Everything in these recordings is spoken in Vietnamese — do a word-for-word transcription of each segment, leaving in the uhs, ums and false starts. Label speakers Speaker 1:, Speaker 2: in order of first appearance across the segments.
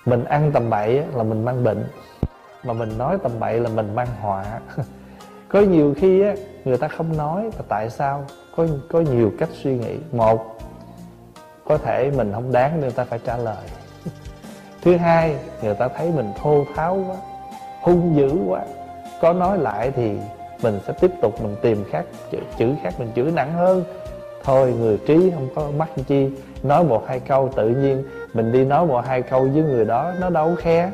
Speaker 1: Mình ăn tầm bậy là mình mang bệnh, mà mình nói tầm bậy là mình mang họa. Có nhiều khi á, người ta không nói là tại sao? Có, có nhiều cách suy nghĩ. Một, có thể mình không đáng nên người ta phải trả lời. Thứ hai, người ta thấy mình thô tháo quá, hung dữ quá, có nói lại thì mình sẽ tiếp tục mình tìm khác, chữ, chữ khác mình chửi nặng hơn. Thôi người trí không có mắc chi, nói một hai câu tự nhiên mình đi nói một hai câu với người đó, nó đâu có khe,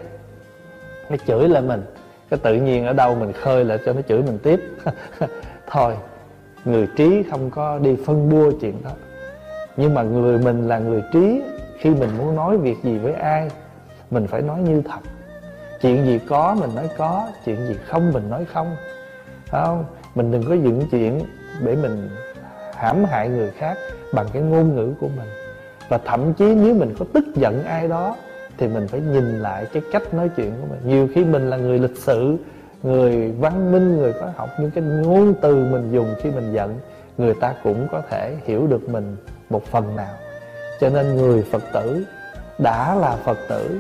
Speaker 1: nó chửi lại mình, cái tự nhiên ở đâu mình khơi lại cho nó chửi mình tiếp. Thôi người trí không có đi phân bua chuyện đó. Nhưng mà người mình là người trí, khi mình muốn nói việc gì với ai, mình phải nói như thật. Chuyện gì có mình nói có, chuyện gì không mình nói không, phải không? Mình đừng có dựng chuyện để mình hãm hại người khác bằng cái ngôn ngữ của mình. Và thậm chí nếu mình có tức giận ai đó thì mình phải nhìn lại cái cách nói chuyện của mình. Nhiều khi mình là người lịch sự, người văn minh, người có học, nhưng cái ngôn từ mình dùng khi mình giận, người ta cũng có thể hiểu được mình một phần nào. Cho nên người Phật tử đã là Phật tử,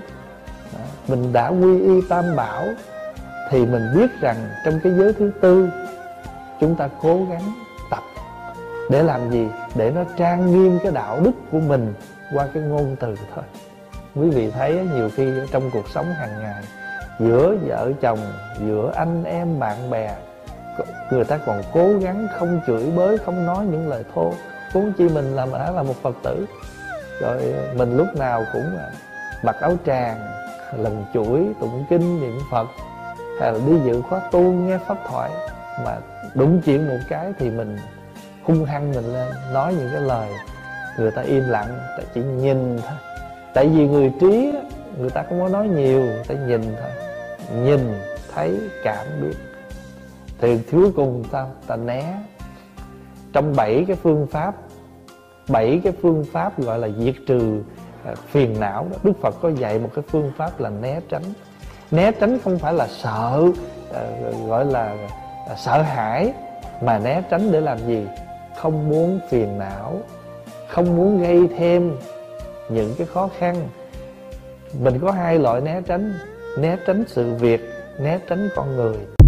Speaker 1: mình đã quy y Tam Bảo, thì mình biết rằng trong cái giới thứ tư chúng ta cố gắng tập. Để làm gì? Để nó trang nghiêm cái đạo đức của mình qua cái ngôn từ thôi. Quý vị thấy nhiều khi trong cuộc sống hàng ngày, giữa vợ chồng, giữa anh em bạn bè, người ta còn cố gắng không chửi bới, không nói những lời thô. Huống chi mình là đã là một Phật tử. Rồi mình lúc nào cũng mặc áo tràng, lần chuỗi, tụng kinh, niệm Phật, hay là đi dự khóa tu, nghe pháp thoại. Mà đúng chuyện một cái thì mình hung hăng mình lên, nói những cái lời người ta im lặng, ta chỉ nhìn thôi. Tại vì người trí đó, người ta không có nói nhiều, người ta nhìn thôi. Nhìn, thấy, cảm biết. Thì cuối cùng ta, ta né. Trong bảy cái phương pháp, bảy cái phương pháp gọi là diệt trừ phiền não đó, Đức Phật có dạy một cái phương pháp là né tránh. Né tránh không phải là sợ, gọi là sợ hãi, mà né tránh để làm gì? Không muốn phiền não, không muốn gây thêm những cái khó khăn. Mình có hai loại né tránh: né tránh sự việc, né tránh con người.